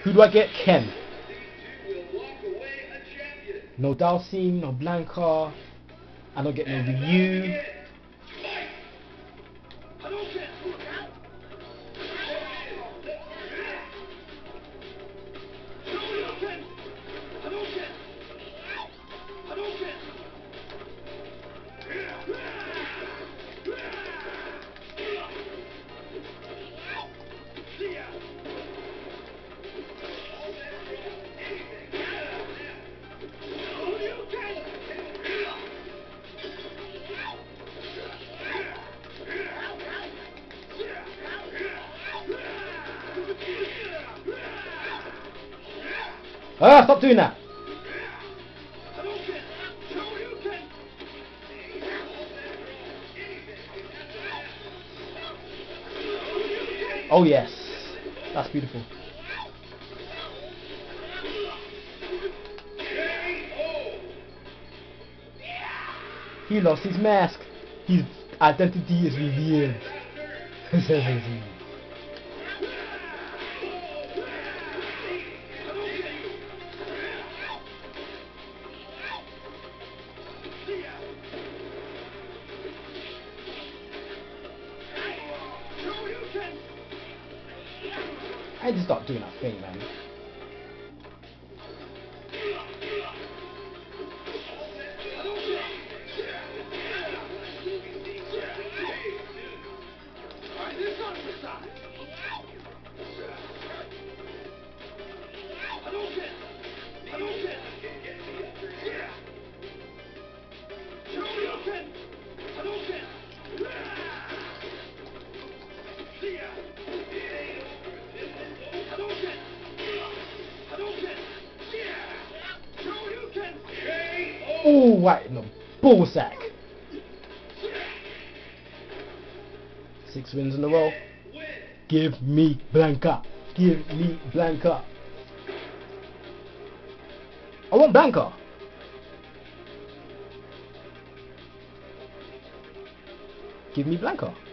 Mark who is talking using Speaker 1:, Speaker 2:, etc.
Speaker 1: Who do I get? Ken. No Dhalsim, no Blanca. I don't get no Ryu. Ah, stop doing that! Oh yes, that's beautiful. He lost his mask. His identity is revealed. I just stop doing that thing, man. Oh, right in the ballsack. 6 wins in a row. Give me Blanca. Give me Blanca. I want Blanca. Give me Blanca.